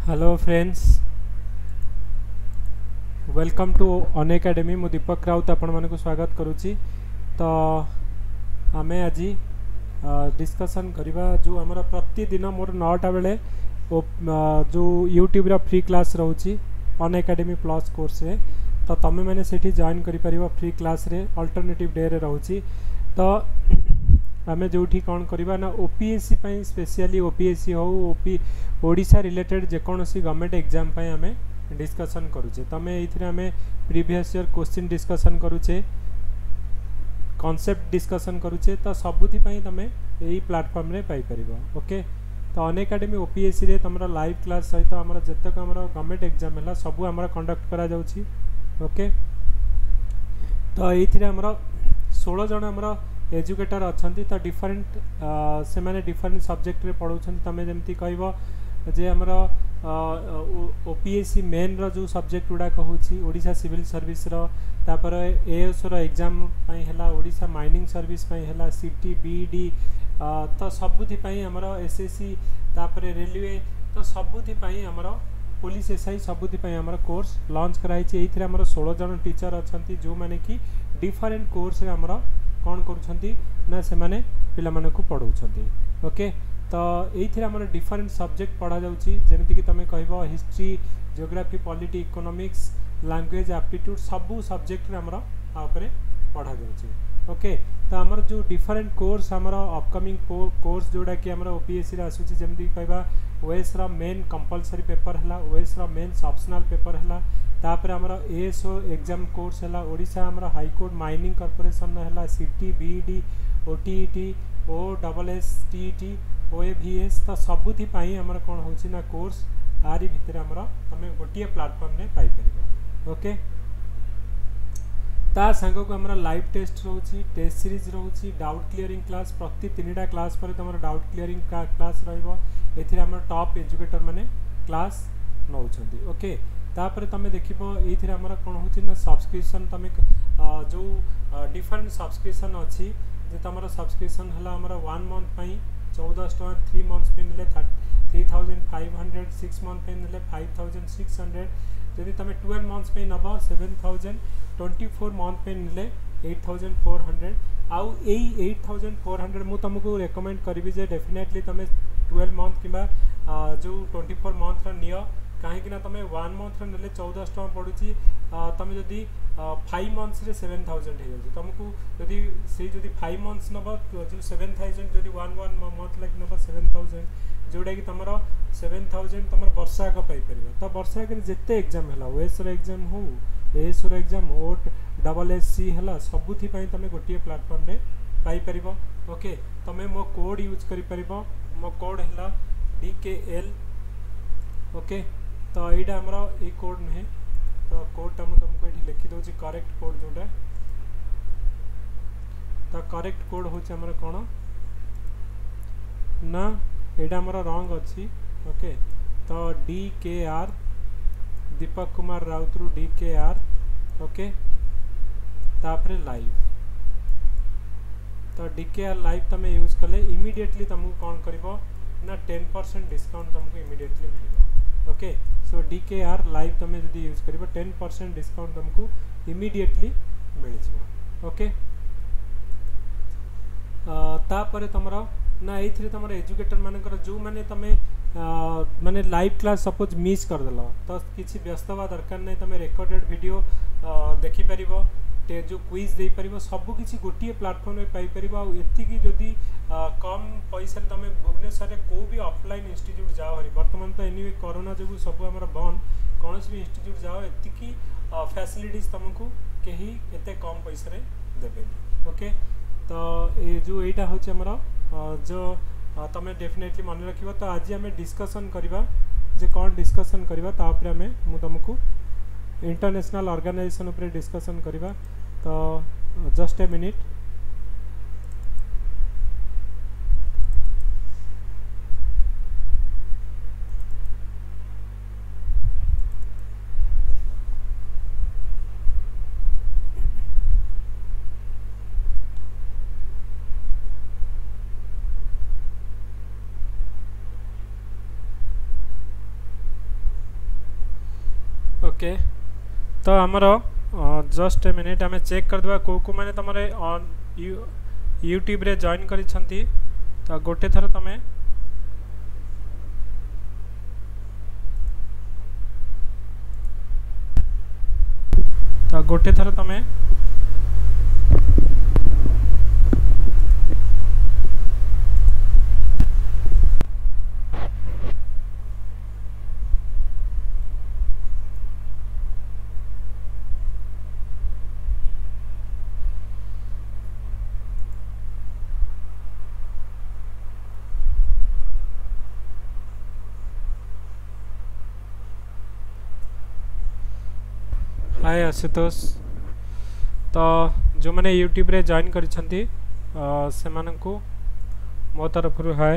Hello friends, welcome to Unacademy. मु दीपक राउत आपण मानक स्वागत करुच्ची। तो आमे आज डिस्कसन करवा जो आमर प्रतिदिन मोर 9टा बेले जो यूट्यूब रा फ्री क्लास रोची अन एकेडमी प्लस कोर्स रे। तो तमें मैंने सेठी जॉइन करिपारिबो फ्री क्लास रे अल्टरनेटिव डे रे रोची। तो आमे जोठी कौन करवा ना ओपीएससी पई स्पेशली ओपीएससी हो ओडिशा रिलेटेड जेकोसी गवर्नमेंट एग्जाम पई आमे डिस्कशन करूचे। तमें ये आमे प्रीवियस ईयर क्वेश्चन डिस्कशन करूचे, कॉन्सेप्ट डिस्कशन करूचे। तो सबुथि पई तमें यही प्लेटफॉर्म रे पाई परिबो। ओके, तो अन एकेडमी ओपीएससी रे तमरा लाइव क्लास सहित हमर जतक हमर गवर्नमेंट एग्जाम हला सबु हमर कंडक्ट करा जाउची। ओके, तो ये हमर 16 जन हमर एजुकेटर अच्छा। तो डिफरेंट से माने डिफरेंट सब्जेक्ट रे पढ़ाउछन। तमें जमती कहबो जे हमर ओपीएससी मेन रो जो सब्जेक्ट गुड़ा कहूची ओडिशा सिविल सर्विस रो, तापर एएस रो एग्जाम पई हला, ओडिशा माइनिंग सर्विस पई हला, सीटी बीडी, तो सबुथि पई हमर एसएससी, तापर रेलवे, तो सबुथि पई हमर पुलिस एसआई सबुथि पई हमर कोर्स लॉन्च कराई छी। एथिरे हमर 16 जन टीचर अछंती जो माने कि डिफरेंट कोर्स रे हमर कौन करुछंती ना से माने पिला माने को पढ़ाउछंती। ओके, तो ये आमर डिफरेंट सब्जेक्ट पढ़ा जाउची, जेमति कि तमें कहबो history, geography, polity, economics, language, aptitude सबू सब्जेक्ट रे हमर आपरे पढ़ा जाउची। ओके, तो आमर जो डिफरेंट कोर्स हमर अपकमिंग कोर्स जोड़ा कि हमर ओपीएससी रे आसुची, जेमति कहबा ओएस रा मेन कंपलसरी पेपर हला, ओएस रा मेन ऑप्शनल पेपर हला, तापर हमर एएसओ एग्जाम कोर्स हला, ओडिशा हमर हाई कोर्ट माइनिंग कॉर्पोरेशन हला, सीटी बीडी, ओटीईटी, ओडबलएस टीईटी, ओएवीएस। तो सबुथि पई हमर कोन होची ना कोर्स आरी भितर हमर तमे गोटिए प्लेटफॉर्म रे पाई परिबो। ओके, ता संग को हमरा लाइव टेस्ट रोची, टेस्ट सीरीज रोची, डाउट क्लियरिंग क्लास, प्रति 3टा क्लास पर तमर डाउट क्लियरिंग क्लास रहइबो। एथिरे हमर टॉप एजुकेटर माने क्लास नउछंती। ओके, तापर तमे देखिबो एथिरे हमर कोन होची ना सब्सक्रिप्शन, तमे जो डिफरेंट सब्सक्रिप्शन अछि जे तमर सब्सक्रिप्शन हला हमर 1 मंथ पई 14 टका, 3 मंथ्स पे नेले 3500, 6 मंथ पे नेले 5600, यदि तमे 12 मंथ्स पे नबो 7000, 24 मंथ पे नेले 8400। आउ एई 8400 मु तुमको रेकमेंड करिवि जे डेफिनेटली तमे 12 मंथ किबा जो 24 मंथ रा नियो, कहीं ना तुम 1 मंथ नेले 14 टका पड़ुची, तुम जदि 5 मंथ्स रे 7000 हो जाउची। तुमको जदि से जदि 5 मंथ्स नबो जो 7000, जदि 1 मंथ लाइक नबो 7000, जोड़ा कि तुम 7000 तुम वर्षाक पाई परिबो। तो वर्षाक जिते एग्जाम हला, ओएस रो एग्जाम हो, एएस रो एग्जाम, ओडबलएससी हला, सबुथि पई तुम गोटिए प्लेटफॉर्म रे पाई परिबो। ओके, तुम मो कोड यूज करि परिबो, मो कोड हला DKL। ओके, तो यहाँ आमर ये कोड नुहे, तो कोडटा मुझे तुमको ये लिखी दूसरी करेक्ट कोड जोटा। तो करेक्ट कोड हूँ आमर कौन ना यहाँ आमर रंग अच्छी। ओके, तो DKR दीपक कुमार राउत रु DKR। ओके, तापरे लाइव, तो DKR लाइव तुम यूज कले इमिडिएटली तुमको कौन करिवो ना 10% डिस्काउंट तुमको इमिडिएटली मिल। ओके, सो DKR लाइव तुम जदि यूज करिवो 10% डिस्काउंट तुमको इमिडिएटली मिल जाए। ओके, तापर तुमर ना ये तुम एजुकेटर मानकर जो माने तुम माने लाइव क्लास सपोज मिस करदेल, तो किसी व्यस्त हवा दरकार नहीं, तुम रेकर्डेड वीडियो देखिपर, जो क्विज दे पार सबू किसी गोटे प्लेटफॉर्म में पाई पार। आती जदि कम पैसा तुम भुवनेश्वर को भी ऑफलाइन इंस्टीट्यूट जाओ हरी, बर्तमान तो एनी कोरोना जो सब आम बंद, कौन भी इंस्टीट्यूट जाओ एति फैसिलिटीज तुमको कहीं एते कम पैसा देवे। ओके, तो ये जो यहाँ हूँ आमर जो तुम डेफिनेटली मन रख। तो आज आम डिस्कसन करवा जे कौन डिस्कसन करवा तापर आम मु तुमको इंटरनेशनल ऑर्गेनाइजेशन उपरे डिस्कसन करवा। तो जस्ट ए मिनिट। ओके तो आमर जस्ट ए मिनिट आम चेक करदे को मैंने तुम यूट्यूब रे जॉइन करिसेंती तो गोटे थर तुम गोटे थर तुम हाय आशुतोष तो जो मैंने यूट्यूब रे जॉइन करिसेंती से मानकु मो तरफ हाय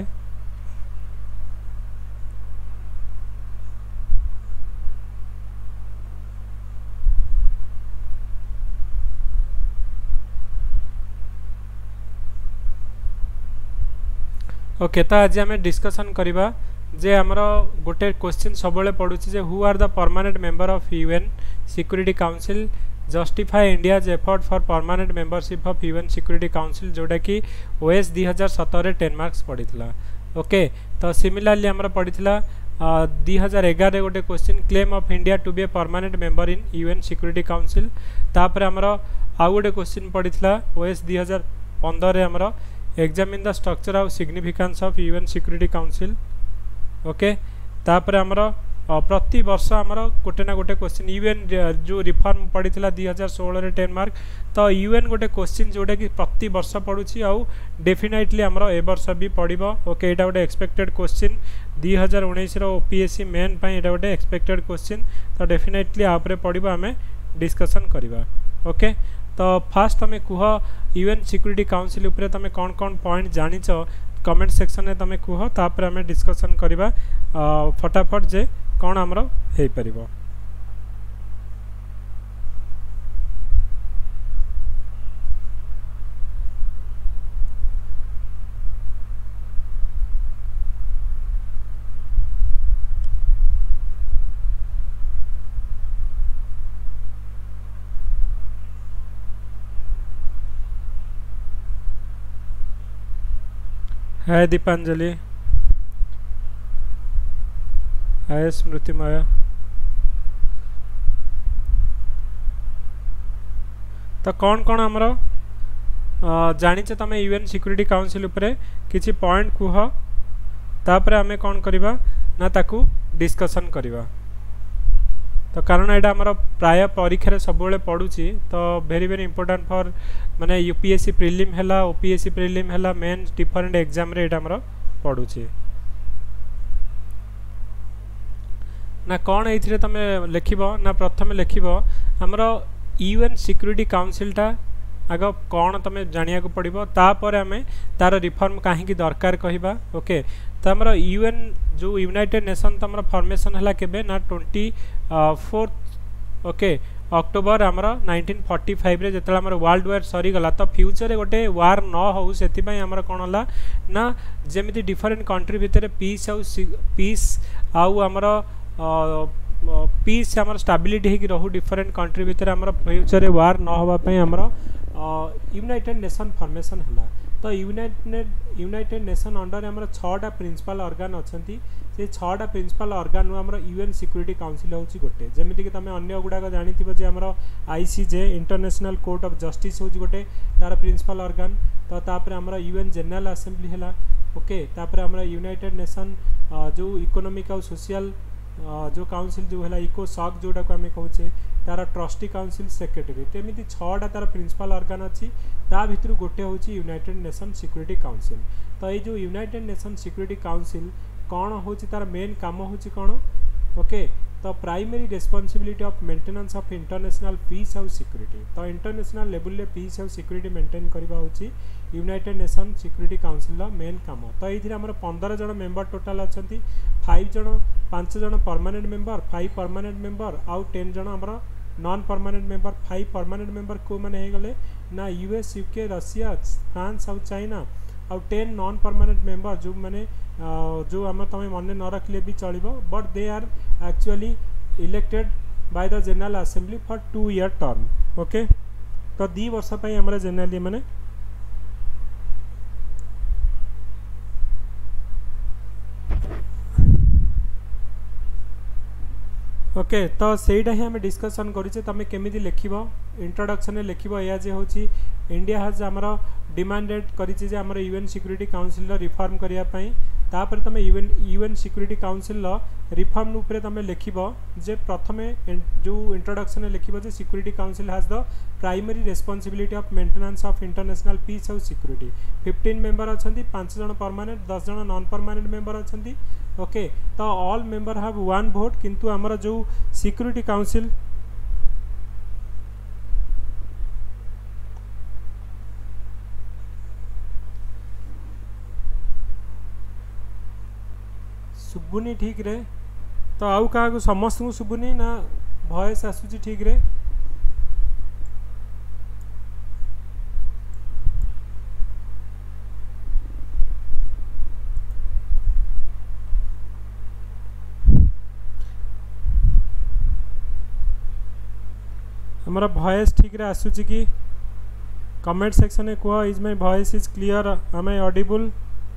ओके तो आज आम डिस्कसन करवा जे आमर गोटे क्वेश्चन सब पड़ू जे who are the permanent member of UN security council justify India's effort for permanent membership of UN security council जोटा कि ओएस 2017 10 मार्क्स पड़ीला ओके तो सिमिलरली आमर पड़ीला 2011 गोटे question claim of India to be a permanent member in UN security council तापर आमर आउ गोटे क्वेश्चन पड़ीला ओएस 2015 आमर examine the structure of significance of UN security council okay तापर आमर प्रति वर्ष आमर गोटे ना गोटे क्वेश्चन यूएन जो रिफॉर्म पड़ीला 2016 रे 10 मार्क तो यूएन गोटे क्वेश्चन जोटा कि प्रति वर्ष पड़ुछि आउ डेफिनेटली आमर ए वर्ष भी पड़िबो ओके एटा गोटे एक्सपेक्टेड क्वेश्चन 2019 रो ओपीएससी मेन पई एटा गोटे एक्सपेक्टेड क्वेश्चन तो डेफिनेटली आपरे पड़िबो आमे डिस्कशन करबा ओके तो फास्ट तमे कुह यूएन सिक्योरिटी काउंसिल उपरे तमे कोन कोन पॉइंट जानिछ कमेंट सेक्शन में तमे कुह तापर आमे डिस्कशन करबा फटाफट जे कौन आमर हो पार हाय दीपांजलि हाय स्मृतिमय तो कौन कौन आमर जानिचे तमे यूएन सिक्योरिटी काउंसिल उपरे किछि पॉइंट कुह तापर आमे कौन करिबा ना ताकू डिस्कशन करिबा तो कारण एटा आमर प्राय परीक्षा रे सब बेले पडुची तो वेरी वेरी इंपोर्टेंट फॉर माने यूपीएससी प्रीलिम हैला ओपीएससी प्रीलिम हैला मेन डिफरेंट एग्जाम रे एटा आमर पडुची ना कौन ये तुम लिखब ना प्रथम लिखब आमर यूएन सिक्योरिटी काउंसिल टा आग कौन तुम जानिया को पड़ो तापर आम तार रिफॉर्म कहीं दरकार कहवा ओके तो आमर यूएन जो यूनाइटेड नेशन तुम फॉर्मेशन है केबे ना 24 ओके अक्टोबर आमर 1945 रे जतला आमर वर्ल्ड वार सरीगला तो फ्यूचर रे गोटे वार न हो से आमर कौन है ना जमी डिफरेंट कंट्री भितर पीस आउ आमर पीस आमर स्टेबिलिटी होगी रहू डिफरेंट कंट्री भितर आमर फ्यूचर रे वार न होबा आमर यूनाइटेड नेशन फॉर्मेशन है तो यूनाइटेड नेशन अंडर आमर 6टा प्रिंसिपल ऑर्गन अच्छी से 6टा प्रिंसिपल ऑर्गन आमर यूएन सिक्योरिटी काउंसिल होची गोटे जेमिति कि तमे अन्य गुडाक जानिथिबो जे आमर ICJ international court of justice होची गोटे तार प्रिंसिपल ऑर्गन तो तापर आमर यूएन जनरल असेंबली हैला ओके तापर आमर यूनाइटेड नेशन जो इकोनॉमिक और सोशल जो काउंसिल जो है इकोसॉक जोटा को आम कहे तार ट्रस्टी काउंसिल सेक्रेटरी तो एमती 6टा तार प्रिंसिपल ऑर्गन अच्छी ता भितर गोटे हूँ यूनाइटेड नेशन सिक्योरिटी काउंसिल तो ये जो यूनाइटेड नेशन सिक्योरिटी काउंसिल कौन हूँ तार मेन काम हूँ कौन ओके तो primary responsibility of maintenance of international peace और सिक्योरिटी तो इंटरनेशनल लेवल रे पीस और सिक्योरिटी मेंटेन करबा होची United Nation security council main काम तो ये आमर 15 जन मेंबर टोटाल अच्छी 5 जन परमानेंट मेंबर 5 परमानेंट मेंबर आउ 10 जन आमर non permanent member 5 permanent member को माने गले ना यूएस यूके रशिया फ्रांस और चाइना आउ 10 नॉन परमानेंट मेंबर जो माने जो आम तुम मन न रखले भी चलो but they are actually elected by the general assembly for 2 year term. Okay तो 2 वर्ष आम जनरली मैंने ओके तो सेटा ही आम डिस्कसन करें तुम केमी लिख इंट्रोडक्शन लिख या जे हूँ इंडिया हाज आमर डिमांडेड करें आमर यूएन सिक्योरिटी काउंसिल रिफॉर्म करने तापर तुम यूएन सिक्योरिटी काउंसिल रिफॉर्म उपरे तुम लिख जे प्रथम जो इंट्रोडक्शन लिख जे security council has the primary responsibility of maintenance of international peace और सिक्योरिटी। 15 मेंबर अच्छा 5 जन परमानेंट 10 जन नॉन परमानेंट मेंबर अच्छा। ओके तो ऑल मेंबर हैव 1 वोट किंतु आमर जो सिक्योरिटी काउंसिल शुभुनी ठीक रे तो आउ क्या समस्त को शुभुनी ना वॉइस आसूची ठीक रे हमारा वॉइस ठीक रे आसूची कि कमेंट सेक्शन में कह is my voice is clear am I audible.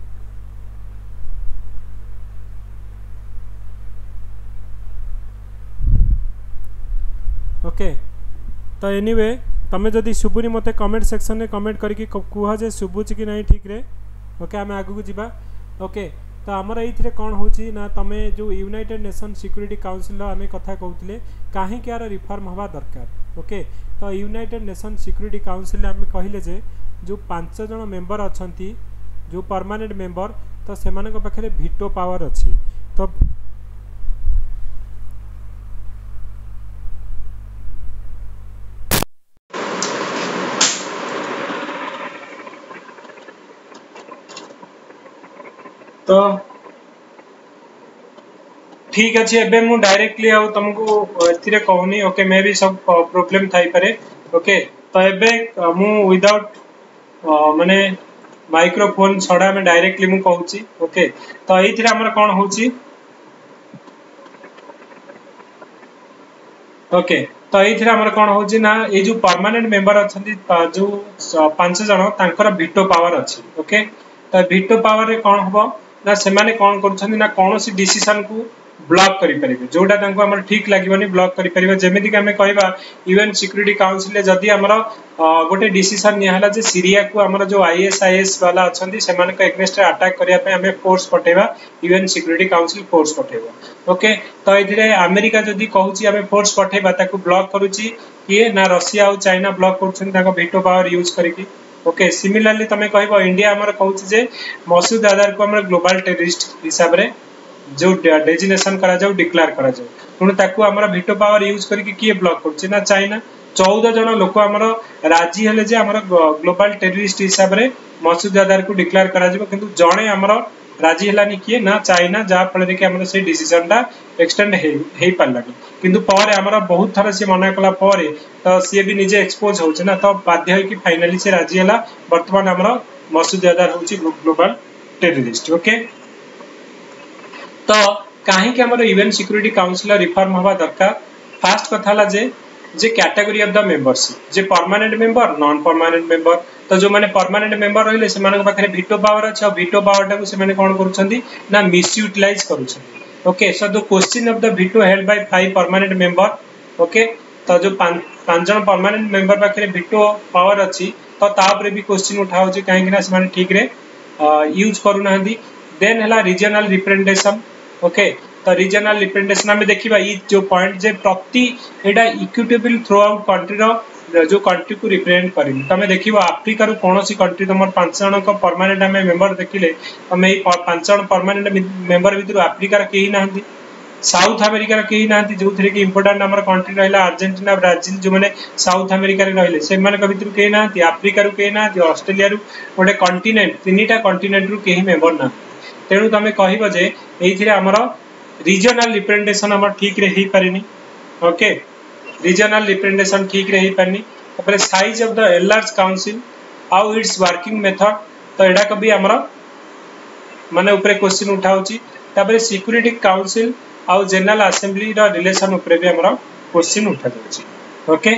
Okay तो एनीवे तमें जदि शुभुनी मते कमेंट सेक्शन में कमेंट करके कह जे शुभुची कि नहीं ठीक रे। ओके आम आगू को जीवा। ओके तो आमर ये कौन हो तुम जो यूनाइटेड नेशन सिक्योरिटी काउंसिल आम कथा कहते कहीं यार रिफॉर्म हवा दरकार। ओके तो यूनाइटेड नेशन सिक्योरिटी काउंसिल आम कहले जे जो 5 जन मेंबर अच्छा जो परमानेंट मेंबर तो से पाखे वीटो पावर अच्छी तो तो ठीक अच्छे एबे मु डायरेक्टली आउ तुमको एथिरे कहूनी। ओके मे भी सब प्रॉब्लम थाई पारे। ओके तो एबे मु विदाउट माने माइक्रोफोन छड़ा में डायरेक्टली मु कहूची। ओके तो एथिरे हमर कोन होची ओके तो एथिरे हमर कोन होची ना ए जो परमानेंट मेंबर अछंती जो 5 जण तांकर वीटो पावर अछि। ओके तो वीटो पावर रे कोन होबो ना से माने कोन करछंती ना कोनोसी डिसीजन को ब्लॉक करि परिबे जोटा तांको हमर ठीक लागिबनी ब्लॉक करि परिबे। जेमिति कि हमें कहबा यूएन सिक्योरिटी काउंसिल ले जदी हमर गोटे डिसीजन निहला जे सीरिया को हमर जो आईएसआईएस वाला अछंती से माने को एग्नेस्ट अटैक करिया पे हमें फोर्स पठेबा यूएन सिक्योरिटी काउंसिल फोर्स पठेबा। ओके तो इधरे अमेरिका जदी कहूची हमें फोर्स पठेबा ताको ब्लॉक करूची किए ना रशिया और चाइना ब्लॉक करछन ताको वीटो पावर यूज करके। ओके सिमिलरली तमे कहबो इंडिया हमर कहूची जे मसूद अजहर को हमर ग्लोबल टेररिस्ट हिसाब रे जो डेजिग्नेशन करा जाऊ डिक्लेयर करा जाऊ पुणी ताकू हमर वीटो पावर यूज करके किए ब्लॉक करछे ना चाइना। 14 जन लोक हमर राजी हेले जे हमर ग्लोबल टेररिस्ट हिसाब रे मसूद अजहर को डिक्लेयर करा जाबो किंतु जणे हमर राजी हेलानी किए ना चाइना जा फल रे कि हमर से डिसीजन ता एक्सटेंड हे पारलानी किंतु पर हमर बहुत थरा से मना कला पर तो सी भी निजे एक्सपोज होछ ना तो बाध्य है कि फाइनली से राजी हला वर्तमान हमर मसूद अजहर होची ग्लोबल टेररिस्ट। ओके तो कहीं के हमर यूएन सिक्योरिटी काउंसिल रिफॉर्म हवा दरकार। फास्ट कथा ला जे कैटेगरी ऑफ द मेंबरशिप जे permanent member non permanent member तो जो माने परमानेंट मेंबर रहिले से माने पाखरे वीटो पावर अछि और वीटो पावर टाको से माने कोन करूछंती ना मिस यूटिलाइज करूछंती। Okay so the question of the veto held by 5 permanent member. Okay तो जो 5 जन परमानेंट मेंबर पाखरे वीटो पावर अछि तो तापरे भी क्वेश्चन उठाउ जे काहे कि ना से माने ठीक रे यूज करू नाहंदी। देन हला रीजनल रिप्रेजेंटेशन। ओके तो रीजनल रिप्रेजेंटेशन में देखिबा ई जो पॉइंट जे प्रति एडा इक्विटेबल थ्रू आउट कंट्री रो जो कंट्री को रिप्रेजेंट करिन तमे देखिबा अफ्रीका रो कोनोसी कंट्री तमर 5 जन को परमानेंट में मेंबर देखिले तमे ई 5 जन परमानेंट मेंबर भितर अफ्रीका रा केही नाहंती साउथ अमेरिका रा केही नाहंती जो थरे कि इंपोर्टेंट हमर कंट्री रहला अर्जेंटीना ब्राजील जो माने साउथ अमेरिका रे रहले से माने भितर केही नाहंती अफ्रीका रो केही नाहंती ऑस्ट्रेलिया रो गोटे कॉन्टिनेंट तीनटा कॉन्टिनेंट रो केही मेंबर ना तेणु तमे कहिबो जे एथिरे हमर रीजनल रिप्रेजेंटेशन हमर ठीक रे ही पारिनी। ओके रीजनल रिप्रेजेंटेशन ठीक रे ही पारिनी तापर size of the enlarge council how its working method तो एडा कभी हमर माने ऊपर क्वेश्चन उठाउची तापर सिक्योरिटी काउंसिल आउ जनरल असेंबली रो रिलेशन ऊपर भी हमर क्वेश्चन उठा जाउची ओके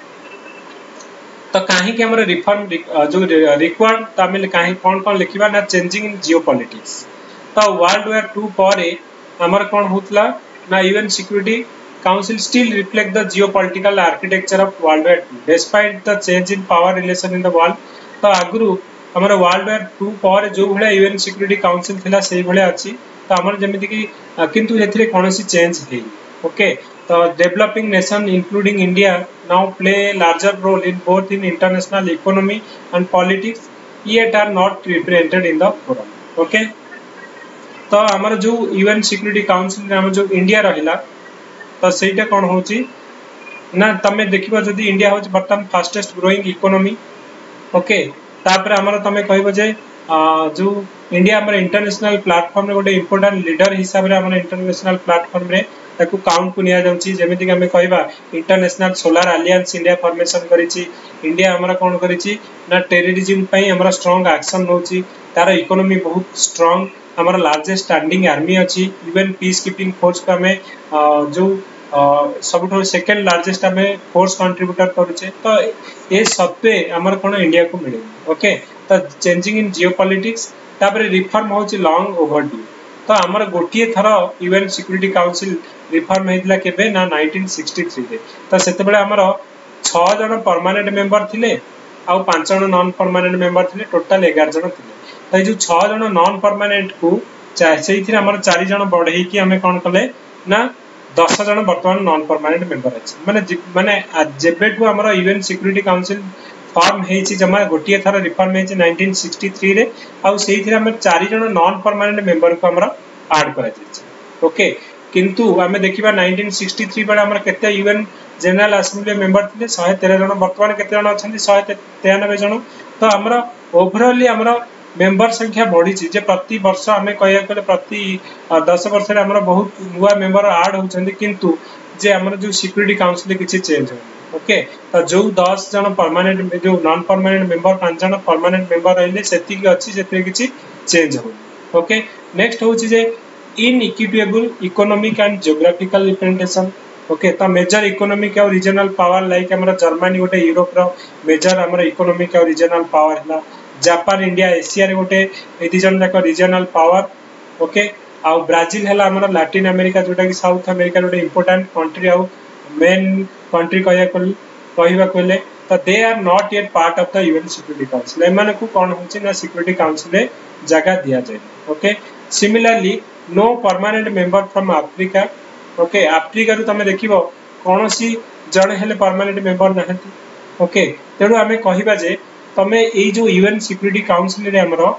तो कहीं कि हमर रिफॉर्म जो रिक्वायर्ड तमिल कहीं कौन कौन लिखिबा ना चेंजिंग इन जियोपॉलिटिक्स तो वर्ल्ड वार 2 परे हमर कौन होतला ना UN security council still reflect the geopolitical architecture of world war 2 despite the change in power relation in the world तो आगुरु हमर वर्ल्ड वार 2 पर जो भले यूएन सिक्योरिटी काउंसिल थिला सेही भले अछि तो हमर जेमिति कि किंतु एथिरे कोनोसी चेंज हे ओके तो developing nation including India now play a larger role in both in international economy and politics yet are not represented in the forum okay तो हमर जो यूएन सिक्योरिटी काउंसिल हम जो इंडिया रहिला तो सेटा कोन होची ना तमे देखिबो जदी इंडिया होची बर्तमान फास्टेस्ट ग्रोइंग इकोनॉमी ओके तापर हमर तमे कहबो जे जो इंडिया हमर इंटरनेशनल प्लेटफॉर्म रे गोटे इंपोर्टेंट लीडर हिसाब रे हमर इंटरनेशनल प्लेटफॉर्म रे ताकू काउंट को निया जाउची जेमिति कि हमें कहबा international solar alliance India formation करिची इंडिया हमरा कोन करिची ना टेररिज्म पई हमरा स्ट्रांग एक्शन होची तार इकोनॉमी बहुत स्ट्रांग हमारा लार्जेस्ट स्टैंडिंग आर्मी अच्छी यूएन पीस कीपिंग फोर्स को हमें जो सब सेकेंड लार्जेस्ट हमें फोर्स कंट्रीब्यूटर करुचे तो ये सत्वे हमर कोन इंडिया को मिले ओके तो चेंजिंग इन जियोपॉलिटिक्स तापर रिफॉर्म होची लॉन्ग ओवरड्यू तो हमर गोटिए थर यूएन सिक्योरिटी काउंसिल रिफॉर्म हेतला केबे ना 1963 रे तो सेते बेले हमर 6 जन परमानेंट मेंबर थिले आ 5 जन नॉन परमानेंट मेंबर थिले टोटल 11 जन थिले तो जो 6 जन नॉन परमानेंट को से हमर 4 जन बढ़ई कि हमें कोन कले ना 10 जन वर्तमान नॉन परमानेंट मेंबर अछि माने जेबेटू हमर यूएन सिक्योरिटी काउंसिल फॉर्म हेछि जमा गोटिए थर रिफॉर्म हेछि 1963 रे आ सेही हमर 4 जन नॉन परमानेंट मेंबर को हमरा ऐड करा जायछि ओके किंतु हमें देखिबा 1963 बेले हमर केते यूएन जनरल असेंबली मेंबर थिले 113 जन वर्तमान केते जन अछंती 193 जन तो हमरा ओवरऑली हमरा मेंबर संख्या बढ़ी जे प्रति वर्ष हमें कहया कले प्रति 10 वर्ष रे हमरा बहुत नुवा मेंबर ऐड होचंदी किंतु जे हमरा जो सिक्योरिटी काउंसिल किछि चेंज हो ओके तो जो 10 जन परमानेंट जो नॉन परमानेंट मेंबर 5 जन परमानेंट मेंबर रहले सेति कि अछि जेते किछि चेंज हो ओके नेक्स्ट होछि जे inequitable economic and geographical representation okay तो मेजर इकोनॉमिक और रीजनल पावर लाइक हमरा जर्मनी गोटे यूरोप रो मेजर हमरा इकोनॉमिक और रीजनल पावर हला जापान इंडिया एशिया रे गोटे एति जन जाक रीजनल पावर ओके आ ब्राजील हला हमरा लैटिन अमेरिका जोटा कि साउथ अमेरिका गोटे इंपोर्टेंट कंट्री आ मेन कंट्री कहबा कहले तो they are not yet part of the UN security council एमाने को कोन होछि ना सिक्योरिटी काउंसिल रे जगह दिया जाय okay similarly no permanent member from Africa okay Africa रु तमे देखिबो कोनोसी जण हेले परमानेंट मेंबर नहंती ओके तेनु हमें कहबा जे तमे ए जो यूएन सिक्योरिटी काउंसिल रे हमरो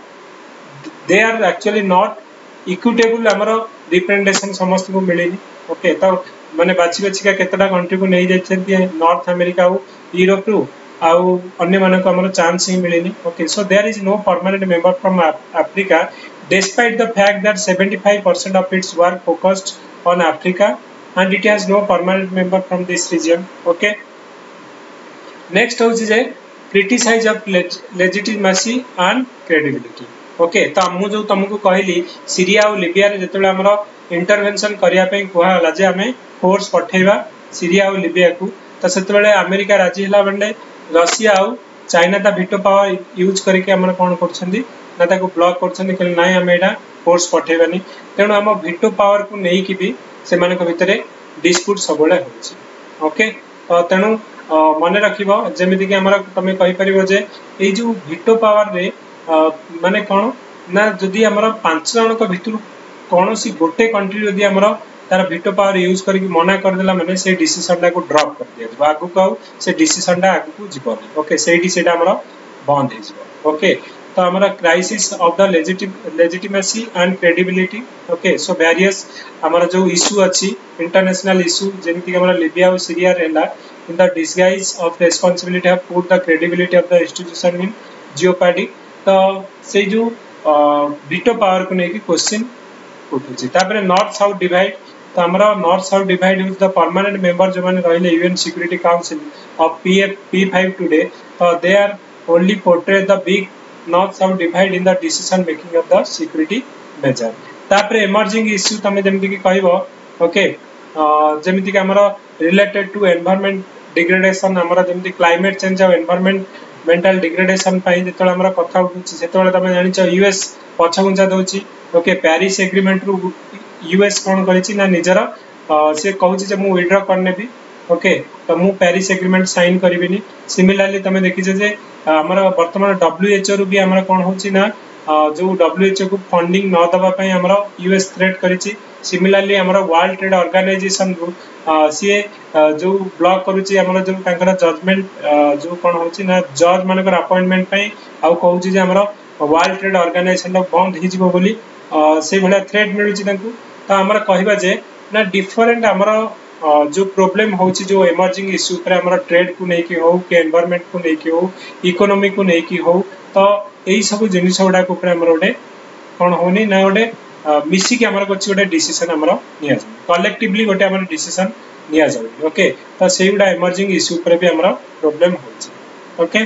they are actually not equitable हमरो रिप्रेजेंटेशन समस्त को मिलेनी ओके तो माने बाछि बाछि का केतटा कंट्री को नै जायछंती नॉर्थ अमेरिका और यूरोप रु आ अन्य माने को हमरो चांस ही मिलेनी okay so there is no permanent member from Africa despite the fact that 75% of its work focused on Africa and it has no permanent member from this region okay next होछि जे criticize of legitimacy and credibility okay तो हमु जो तुमको कहली Syria और लिबिया रे जेतले हमरो intervention करिया पे कोहा हला जे हमें फोर्स पठेबा सीरिया और लिबिया को तो सेतबेले अमेरिका राजी हला बंडे रशिया और चाइना ता वीटो पावर यूज करके हमर कोन करछंदी ना ताको ब्लॉक करछंदी कि नाही हम एडा फोर्स पठेबानी तेनु हम वीटो पावर को नै कि भी से माने को भितरे डिस्प्यूट सबले होछि ओके तेनु मने रखिबो जेमिति कि हमरा तमे कहि परिबो जे ए जो वीटो पावर रे माने कोन ना जदी हमरा 5 जन को भितरु कोनोसी गोटे कंट्री जदी हमरा तार वीटो पावर यूज करके मना कर देला माने से डिसीजन को ड्रॉप कर दिया आगु को से डिसीजन आगु को जीवनी ओके सेठी सेटा हमरा बंद हे जीवो ओके तो हमारा crisis of the legitimacy and credibility okay so various हमारा जो इशू अछि इंटरनेशनल इशू जेमिति हमारा लिबिया और सीरिया रहला in the disguise of responsibility of put the credibility of the institution in jeopardy तो से जो वीटो पावर को लेके क्वेश्चन उठुछि तापर नॉर्थ साउथ डिवाइड तो हमारा north south divide is the permanent member जो माने रहले UN security council of P5 today तो they are only portray the big north south divide in the decision making of the security measure तापर emerging issue तमे जेमिति कि कहबो okay जेमिति कि हमरो रिलेटेड टू एनवायरनमेंट डिग्रेडेशन हमर जेमति क्लाइमेट चेंज और एनवायरनमेंटल डिग्रेडेशन पाई जेतले हमर कथा उठुछि सेतले तमे जानि छ यूएस पछगुंजा दोछि ओके पेरिस एग्रीमेंट रु यूएस कोन करिछि ना निजर से कहूछि जे मु विथड्रॉ करने भी ओके तो मु पेरिस एग्रीमेंट साइन करिबिनी सिमिलरली तमे देखि जे हमर वर्तमान डब्ल्यूएचओ रु भी हमर कोन होछि ना जो डब्ल्यूएचओ को फंडिंग न दबा पई हमर यूएस थ्रेट करिछि सिमिलरली हमर वर्ल्ड ट्रेड ऑर्गेनाइजेशन रु सी जो ब्लॉक करूछि हमर जो तांकर जजमेंट जो कोन होछि ना जज मानकर अपॉइंटमेंट पई आ कहूछि जे हमर वर्ल्ड ट्रेड ऑर्गेनाइजेशन बंद हि जिवो बोली से भला थ्रेट मिलुछि तांकू तो हमर कहबा जे ना डिफरेंट हमर जो प्रॉब्लम होछि जो इमर्जिंग इश्यू पर हमर ट्रेड को नै कि हो के एनवायरनमेंट को नै कि हो इकोनॉमी को नै कि हो तो एई सब जिनिस गुडा को पर हमर ओडे कोन होनी ना ओडे मिसी के हमर कोछि ओडे डिसीजन हमर निया कलेक्टिवली गोटे हमर डिसीजन निया जाउ ओके तो सेई गुडा इमर्जिंग इश्यू पर भी हमर प्रॉब्लम होछि ओके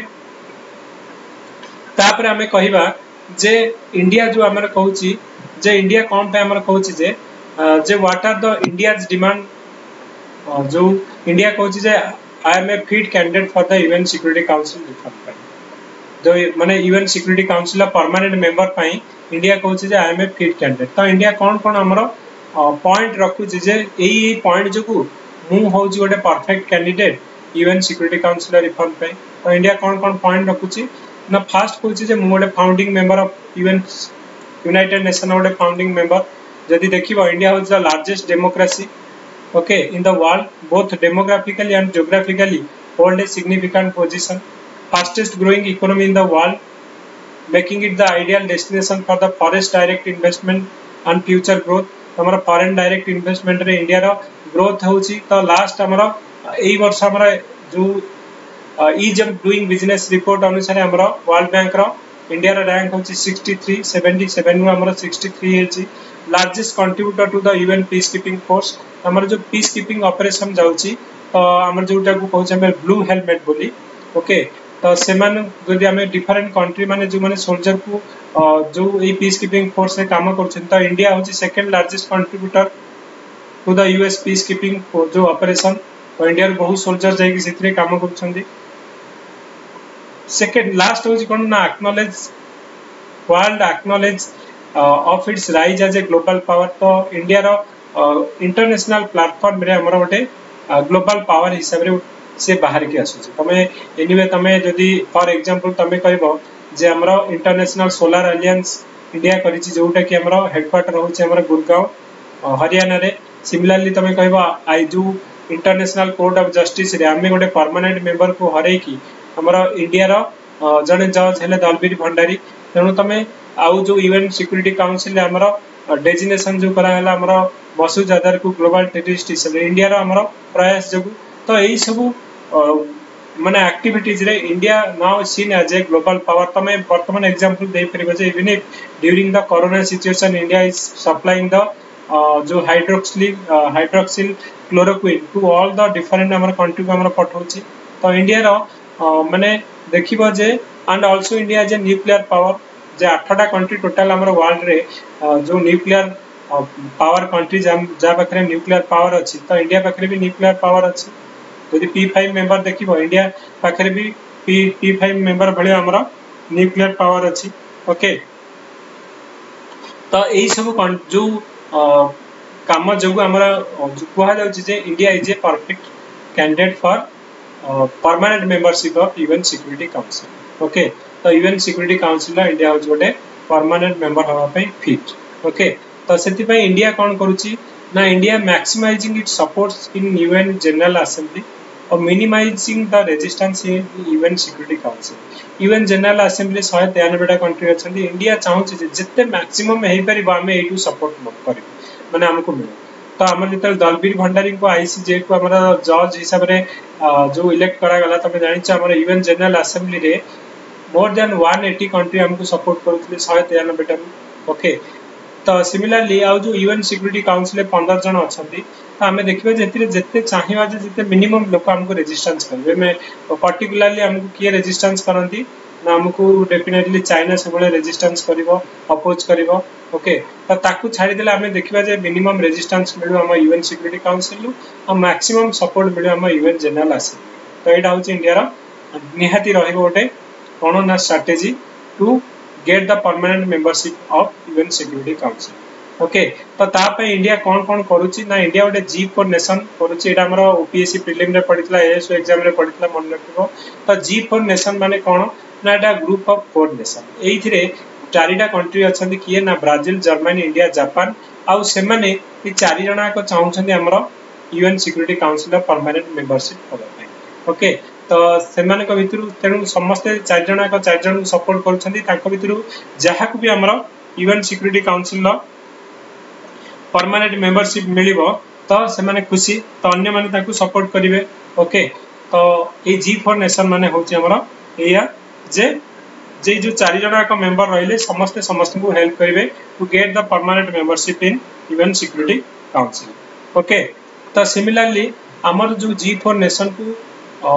तापर हमें कहिबा जे इंडिया जो हमर कहूछि जे इंडिया कोन पे हमर कहूछि जे what are the India's demand जो इंडिया कहूछि जे I am a fit candidate for the UN security council reform जो माने UN security council permanent member पाई इंडिया कहूछि जे I am a fit candidate तो इंडिया कोन कोन हमर पॉइंट रखुछि जे एई पॉइंट जोगु मु होछि गोटे perfect candidate UN security council reform पाई तो इंडिया कोन कोन पॉइंट रखुछि ना फर्स्ट कहूछि जे मु गोटे founding member of UN United Nation गोटे फाउंडिंग मेंबर जदि देखिबो इंडिया होछि the largest democracy okay in the world both demographically and geographically hold a significant position fastest growing economy in the world making it the ideal destination for the forest direct investment and future growth हमर foreign direct investment रे India रो growth होछि तो last हमर एई वर्ष हमर जो ease of doing business report अनुसार हमर वर्ल्ड बैंक रो इंडिया रो रैंक होछि 63 77 नु हमर 63 हेछि largest contributor to the UN peace keeping force हमर जो पीस कीपिंग ऑपरेशन जाउची तो हमर जोटा को कहउछ हम ब्लू हेलमेट बोली ओके तो सेमान जदि हमें डिफरेंट कंट्री माने जो माने सोल्जर को जो ए पीस कीपिंग फोर्स से काम करछन तो इंडिया होची second largest contributor to the US peace keeping जो ऑपरेशन तो इंडिया रे बहुत सोल्जर जाई कि सेतरे काम करछन सेकंड लास्ट होची कोन ना acknowledge world acknowledge of its rise as a global power तो इंडिया रो इंटरनेशनल प्लेटफॉर्म रे हमर गोटे ग्लोबल पावर हिसाब रे से बाहर के आसुची तमे एनीवे तमे जदी फॉर एग्जांपल तमे कहबो जे हमर इंटरनेशनल सोलर अलायंस इंडिया करिछि जोटा कि हमर हेडक्वार्टर होछि हमर गुरगांव हरियाणा रे सिमिलरली तमे कहबो आई जो इंटरनेशनल कोर्ट ऑफ जस्टिस रे हमें गोटे परमानेंट मेंबर को हरै कि हमर इंडिया रो जने जज हेले दलबीर भंडारी तेनु तमे आउ जो यूएन सिक्योरिटी काउंसिल हमर डेजिग्नेशन जो करा हला हमर मसूद अजहर को ग्लोबल टेररिस्ट हिसाब रे इंडिया रो हमर प्रयास जगु तो एई सब माने एक्टिविटीज रे India now seen as a global power तमे वर्तमान एग्जांपल दे परिबो जे even if during the corona situation India is supplying the जो hydroxyl chloroquine to all the different हमर कंट्री को हमर पठौछि तो इंडिया रो माने देखिबो जे and also India as a nuclear power जे 8टा कंट्री टोटल हमर वर्ल्ड रे जो न्यूक्लियर पावर कंट्री जा बखरे न्यूक्लियर पावर अछि तो इंडिया बखरे भी न्यूक्लियर पावर अछि यदि P5 मेंबर देखिबो इंडिया बखरे भी P5 मेंबर भले हमर न्यूक्लियर पावर अछि ओके तो एई सब जो काम जगु हमर कोहा जाउछि जे India is a perfect candidate for permanent membership of UN security council okay तो यूएन सिक्योरिटी काउंसिल इंडिया हो गोटे परमानेंट मेंबर होवा पई फिट ओके तो सेति पई इंडिया कोन करूची ना India maximising its supports in UN general Assembly और minimising the resistance in UN security council UN general Assembly 193 country अछंदी इंडिया चाहूची जे जत्ते मैक्सिमम हेई परिबा हमें एटू सपोर्ट करि माने हमको मिले तो हमर जतल दलबीर भंडारी को आईसीजे को हमरा जज हिसाब रे जो इलेक्ट करा गला तमे जानि छ हमर यूएन जनरल असेंबली रे मोर देन 180 कंट्री हमको सपोर्ट करथले 193 टा ओके तो सिमिलरली आ जो यूएन सिक्योरिटी काउंसिल 15 जन अछंती तो हमें देखिबे जेतिरे जत्ते चाहिबा जे जत्ते मिनिमम लोक हमको रेजिस्टेंस करबे में पर्टिकुलरली हमको किए रेजिस्टेंस करंती ना हमको डेफिनेटली चाइना सब रेजिस्टेंस करिवो अपोज करिवो ओके तो ताकू छाड़ी देले हमें देखिबा जे मिनिमम रेजिस्टेंस मिलु हम यूएन सिक्योरिटी काउंसिल और मैक्सिमम सपोर्ट मिलु हम यूएन जनरल असेंबली तो एटा होची इंडिया रो निहाती रहिबो गोटे कोन ना strategy to get the permanent membership of UN security council okay तो तापे इंडिया कौन कौन करूची ना इंडिया गोटे G4 नेशन करूची एटा हमर ओपीएससी प्रीलिम रे पडितला एएसओ एग्जाम रे पडितला मन रखिबो तो G4 नेशन माने कोन ना एटा ग्रुप ऑफ 4 नेशन एइथिरे चारिटा कंट्री अछंती किए ना ब्राजील जर्मनी इंडिया जापान आउ से माने ई चारि जणा को चाहुछंती हमर UN security council permanent membership करबा ओके तो से माने को भितरु तेनु समस्त चारि जणा को चारि जण सपोर्ट करछंती ताको भितरु जहा को भी हमर UN security council permanent membership मिलिबो तो से माने खुशी तो अन्य माने ताकू सपोर्ट करिवे ओके तो ए G4 नेशन माने होची हमर एया जे जो चारि जणा का मेंबर रहिले समस्त को हेल्प करिवे to get the permanent membership in UN security council okay तो सिमिलरली हमर जो G4 नेशन को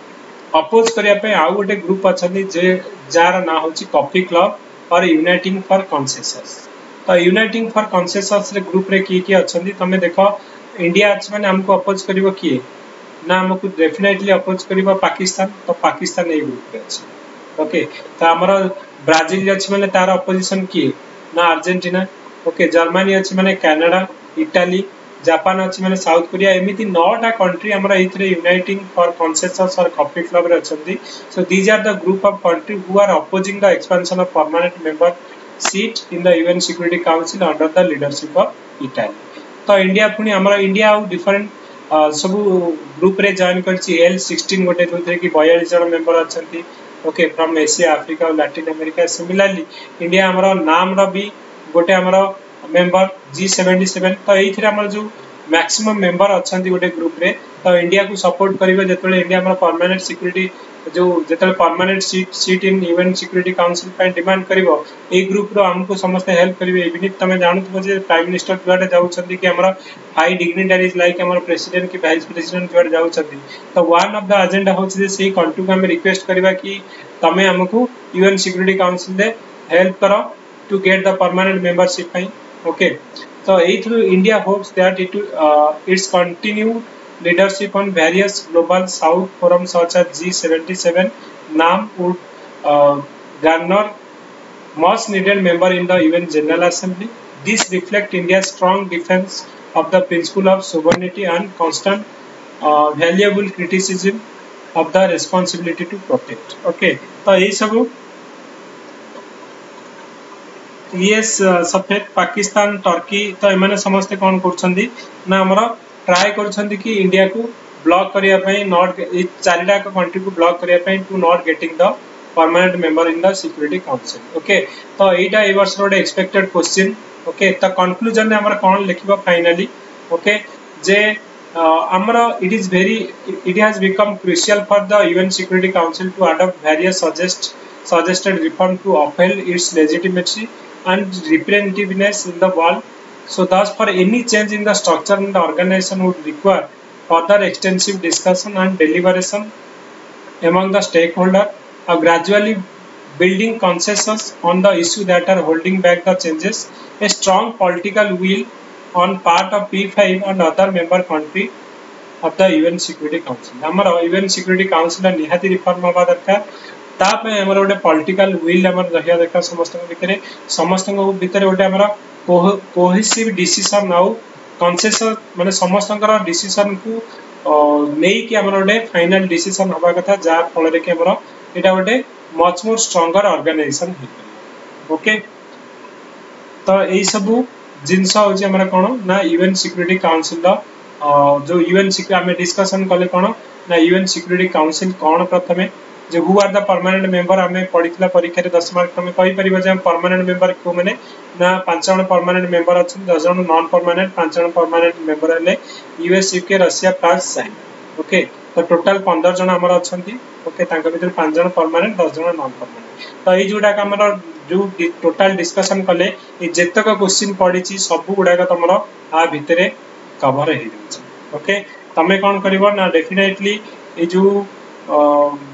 अपोज करिया पे आ गोटे ग्रुप अछंती जे जार ना होची कॉफी क्लब और यूनाइटिंग फॉर कंसेंसस तो यूनाइटिंग फॉर कंसेंसस रे ग्रुप रे की अछंती तमे देखो इंडिया अछि माने हमको अपोज करिवो किए ना हमको डेफिनेटली अपोज करिवो पाकिस्तान तो पाकिस्तान ए ग्रुप रे अछि ओके तो हमर ब्राजील अछि माने तार अपोजिशन किए ना अर्जेंटीना ओके जर्मनी अछि माने कनाडा इटाली जापान अछि माने साउथ कोरिया एमिति 9टा कंट्री हमरा इथरे यूनाइटिंग फॉर कंसेंसस और कॉफी क्लब रे अछंती so these are the group of country who are opposing the expansion of permanent member seat in the UN Security Council under the leadership of Italy तो India पुनी हमरा India आउ different सब group रे join करछि L16 गोटे जोथे कि 42 जन मेंबर अछंती ओके फ्रॉम एशिया अफ्रीका और लैटिन अमेरिका सिमिलरली इंडिया हमरा नाम रो भी गोटे हमरा मेंबर G77 तो एथिरे हमरा जो मैक्सिमम मेंबर अछंती गोटे ग्रुप रे तो इंडिया को सपोर्ट करिवे जेतले इंडिया हमरा परमानेंट सिक्योरिटी जो जेतले permanent seat in UN security council पे डिमांड करिवो ए ग्रुप रो हमको समस्त हेल्प करिवे इवन इफ तमे जानत जे प्राइम मिनिस्टर जुआडे जाउछंती कि हमरा हाई डिग्निटरीज लाइक हमरा प्रेसिडेंट की वाइस प्रेसिडेंट जुआडे जाउछंती तो वन ऑफ द एजेंडा होछि जे सेही कंट्री को हम रिक्वेस्ट करबा कि तमे हमको यूएन सिक्योरिटी काउंसिल दे हेल्प करो to get the permanent membership पई ओके तो ए through India hopes that its continue leadership on various global south forums such as G77 NAM would garner much needed member in the UN General Assembly. This reflects India's strong defense of the principle of sovereignty and constant valuable criticism of the responsibility to protect. Okay, तो ये सब US सफेद Pakistan Turkey तो एमाने समस्त कौन करछंदी ना हमरा ट्राई करछंती कि इंडिया को ब्लॉक करिया पई नॉट ए चारिटा का कंट्री को ब्लॉक करिया पई to not getting the permanent member in the security council okay तो एटा ए वर्ष रोड एक्सपेक्टेड क्वेश्चन ओके तो कंक्लूजन में हमरा कोन लिखिबा फाइनली ओके जे हमरा it has become crucial for the UN Security Council to adopt various suggested reform to uphold its legitimacy and representativeness in the world. So thus for any change in the structure and the organization would require further extensive discussion and deliberation among the stakeholders, gradually building consensus on the issue that are holding back the changes, a strong political will on part of P5 and other member country of the UN Security Council. हमारा UN Security Council निहाती reform हवा दरकार तापे हमर ओटे political will हमर रहिया दरकार समस्त भितरे ओटे हमरा कोहेसिव डिसीजन नाउ कंसेशन माने समस्तंकर डिसीजन को नेई कि हमर ओटे फाइनल डिसीजन हवा कथा जा फल रे कि हमर एटा ओटे मच मोर स्ट्रांगर ऑर्गेनाइजेशन हे ओके तो एई सब जिंस होची हमरा कोन ना यूएन सिक्योरिटी काउंसिल जो यूएन सिक्योरिटी हमें डिस्कशन कले कोन ना यूएन सिक्योरिटी काउंसिल कोन प्रथमे जो who are the permanent member हमें पढितला परीक्षा रे 10 मार्क हमें कहि परिबा जे परमानेंट मेंबर को माने ना 5 जन परमानेंट मेंबर अछि 10 जन नॉन परमानेंट 5 जन परमानेंट मेंबर हले US UK Russia France China okay तो टोटल 15 जन हमर अछंती ओके तांका भीतर 5 जन परमानेंट 10 जन नॉन परमानेंट तो ए जोडा का हमर जो टोटल डिस्कशन कले ए जेतक क्वेश्चन पडिची सब गुडा का तमरो आ भितरे कवर हे जाछ ओके तमे कोन करबो ना डेफिनेटली ए जो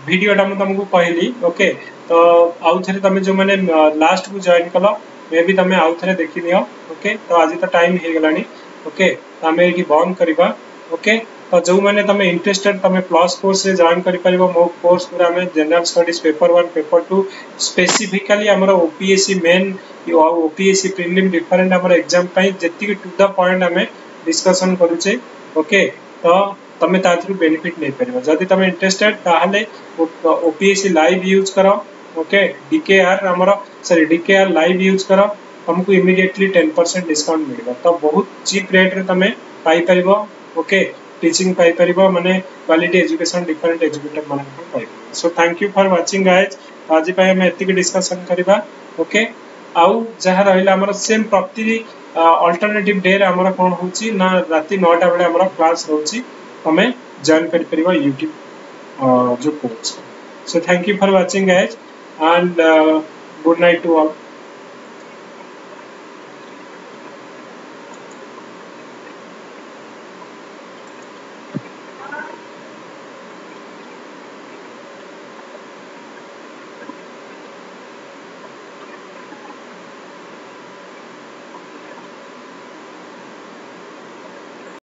भिडियोटा मुझे तुमको कहली ओके तो आउ थे तुम जो मैंने लास्ट को जॉइन कल मे भी तुम आउ थे देखी नियो ओके तो आज तो टाइम हो गलानी ओके तो आम ये बंद करवा ओके तो जो मैंने तुम इंटरेस्टेड तुम प्लस कोर्स रे जॉइन कर परिबो मो कोर्स पूरा हमें general studies paper 1 paper 2 specifically हमर OPSC main OPSC prelim different हमर एग्जाम पई जति टू द पॉइंट हमें डिस्कशन करूचे ओके तो तमे ताथरु बेनिफिट नै परिबो जदि तमे इंटरेस्टेड ताहले ओपीएससी लाइव यूज करो ओके डीकेआर हमर सॉरी डीकेआर लाइव यूज करो हमको इमीडिएटली 10% डिस्काउंट मिलबो तो बहुत चीप रेट रे तमे पाई परिबो ओके टीचिंग पाई परिबो माने क्वालिटी एजुकेशन डिफरेंट एजुकेटर माने पाई so thank you for watching guys आज पय हम एतिक डिस्कशन करबा ओके आउ जहा रहला हमर सेम प्रति अल्टरनेटिव डे रे हमर कोन होची ना राती 9 टा बेले हमर क्लास होची हमें जॉइन कर परिबा YouTube जो course so thank you for watching guys and good night to all